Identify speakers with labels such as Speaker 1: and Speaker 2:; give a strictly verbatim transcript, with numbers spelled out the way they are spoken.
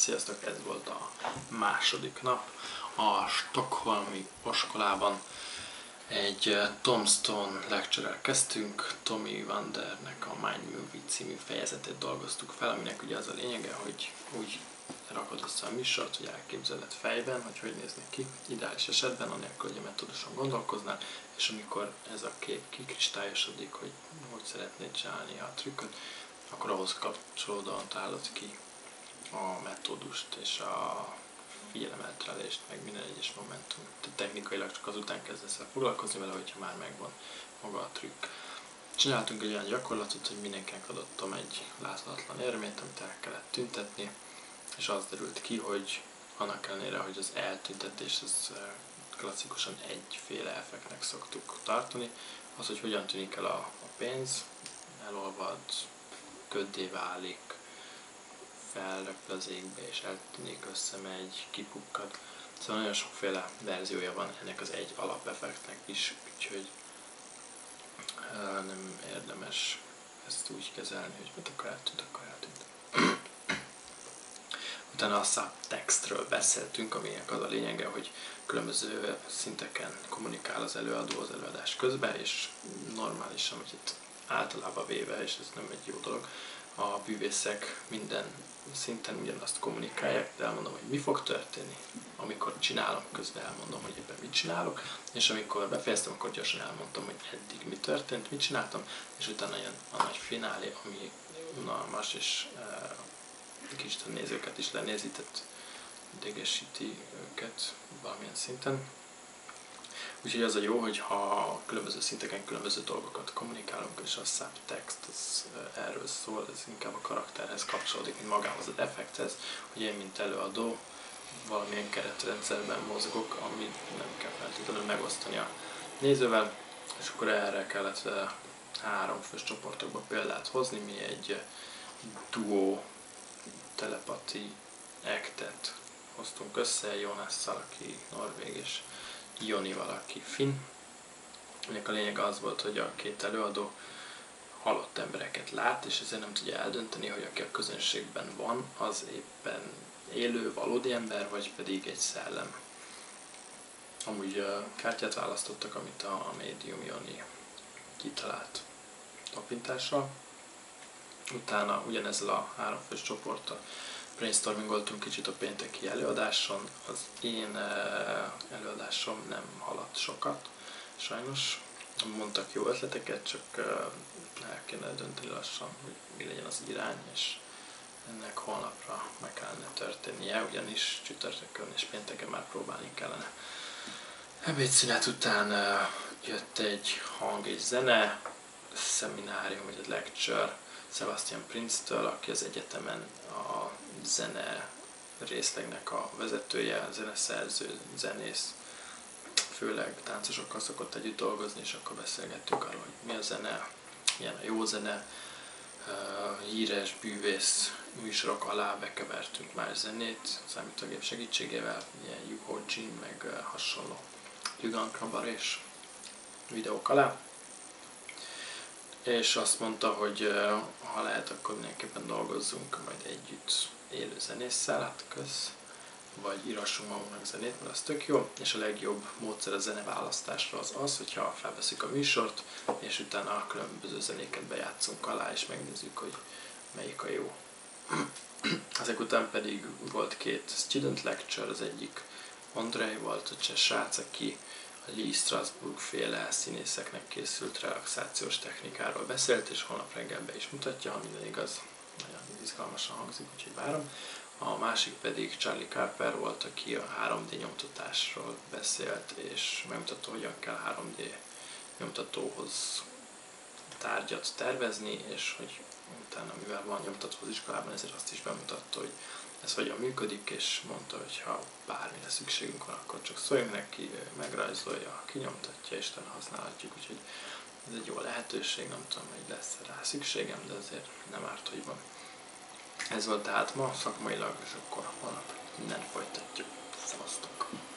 Speaker 1: Sziasztok, ez volt a második nap. A stockholmi iskolában egy Tom Stone lecture-rel kezdtünk. Tommy Wandernek a Mind Movie című fejezetét dolgoztuk fel, aminek ugye az a lényege, hogy úgy rakod össze a műsort, hogy elképzeled fejben, hogy hogy néznek ki, ideális esetben, anélkül, hogy a metóduson gondolkoznál, és amikor ez a kép kikristályosodik, hogy hogy szeretnéd csinálni a trükköt, akkor ahhoz kapcsolódóan találod ki a metódust és a figyelemelterelést, meg minden egyes momentum. Tehát technikailag csak azután kezdesz el foglalkozni vele, hogyha már megvan maga a trükk. Csináltunk egy olyan gyakorlatot, hogy mindenkinek adottam egy láthatatlan érmét, amit el kellett tüntetni, és az derült ki, hogy annak ellenére, hogy az eltüntetés az klasszikusan egyféle effektnek szoktuk tartani, az, hogy hogyan tűnik el a, a pénz, elolvad, köddé válik, felrepül az égbe és eltűnik, összemegy, kipukkad. Szóval nagyon sokféle verziója van ennek az egy alapeffektnek is, úgyhogy nem érdemes ezt úgy kezelni, hogy mit akkor eltűnt, akkor eltűnt. Utána a subtextről beszéltünk, aminek az a lényege, hogy különböző szinteken kommunikál az előadó az előadás közben, és normálisan, hogy itt általában véve, és ez nem egy jó dolog, a bűvészek minden szinten ugyanazt kommunikálják, de elmondom, hogy mi fog történni. Amikor csinálom, közben elmondom, hogy éppen mit csinálok, és amikor befejeztem, akkor gyorsan elmondtam, hogy eddig mi történt, mit csináltam, és utána jön a nagy finálé, ami unalmas, és e, kicsit a nézőket is lenézi, tehát idegesíti őket valamilyen szinten. Úgyhogy az a jó, hogy ha különböző szinteken különböző dolgokat kommunikálunk, és a subtext az erről szól, ez inkább a karakterhez kapcsolódik, mint magához az effekthez, hogy én, mint előadó, valamilyen keretrendszerben mozgok, amit nem kell feltétlenül megosztani a nézővel, és akkor erre kellett három fős csoportokba példát hozni, mi egy duo telepati actet hoztunk össze, Jonasszal, aki norvég, és Jonival, aki finn. Ennek a lényeg az volt, hogy a két előadó halott embereket lát, és ezért nem tudja eldönteni, hogy aki a közönségben van, az éppen élő, valódi ember, vagy pedig egy szellem. Amúgy uh, kártyát választottak, amit a, a médium Joni kitalált tapintással. Utána ugyanezzel a háromfős csoporttal brainstormingoltunk kicsit a pénteki előadáson. Az én előadásom nem haladt sokat, sajnos. Mondtak jó ötleteket, csak el kéne dönteni lassan, hogy mi legyen az irány, és ennek holnapra meg kellene történnie, ugyanis csütörtökön és pénteken már próbálni kellene. Ebédszünet után jött egy hang és zene szeminárium, vagy egy lecture Sebastian Prince-től, aki az egyetemen a zene részlegnek a vezetője, zeneszerző, zenész, főleg táncosokkal szokott együtt dolgozni, és akkor beszélgettünk arról, hogy mi a zene, milyen a jó zene, híres bűvész műsorok alá bekevertünk más zenét, számítógép segítségével, ilyen Yuho Jin, meg hasonló Yugan Kabarés videók alá. És azt mondta, hogy ha lehet, akkor mindenképpen dolgozzunk majd együtt élő zenésszel, hát kösz, vagy írassunk magunknak zenét, mert az tök jó, és a legjobb módszer a zeneválasztásra az az, hogyha felveszünk a műsort, és utána a különböző zenéket bejátszunk alá, és megnézzük, hogy melyik a jó. Ezek után pedig volt két student lecture, az egyik Andrei volt, a cseh srác, aki a Lee Strasberg féle színészeknek készült relaxációs technikáról beszélt, és holnap reggel be is mutatja, ha minden igaz, nagyon izgalmasan hangzik, úgyhogy várom. A másik pedig Charlie Carper volt, aki a három dé nyomtatásról beszélt, és megmutatta, hogyan kell három dé nyomtatóhoz tárgyat tervezni, és hogy utána, mivel van nyomtató az iskolában, ezért azt is bemutatta, hogy ez hogyan működik, és mondta, hogy ha bármire szükségünk van, akkor csak szóljunk neki, megrajzolja, kinyomtatja, és utána használhatjuk, úgyhogy ez egy jó lehetőség, nem tudom, hogy lesz rá szükségem, de azért nem árt, hogy van. Ez volt tehát ma szakmailag, és akkor holnap mindent folytatjuk. Szevasztok!